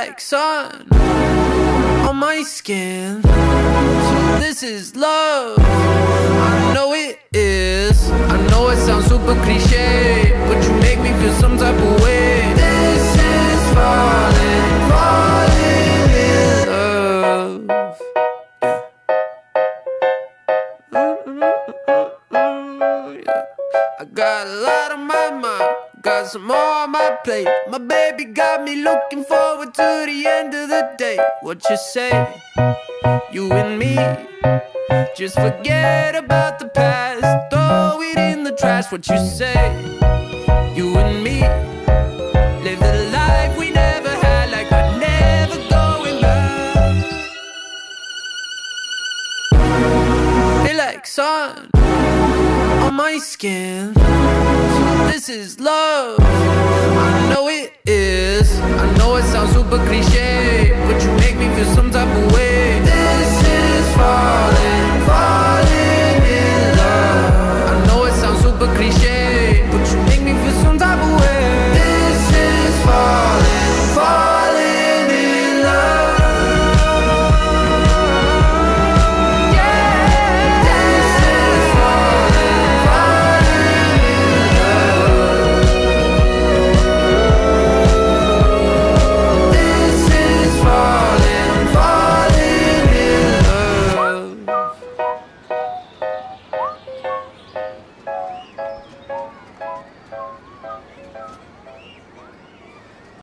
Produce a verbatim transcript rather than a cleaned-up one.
like sun on my skin. So this is love, I know it is. I know it sounds super cliche, but you make me feel some type of way. This is falling, falling in love. Yeah. I got a lot on my mind, got some more on my plate. My baby got me looking forward to the end of the day. What you say? You and me, just forget about the past, throw it in the trash. What you say? You and me, live the life we never had, like we're never going back. Feel like sun on my skin. So this is love, I know it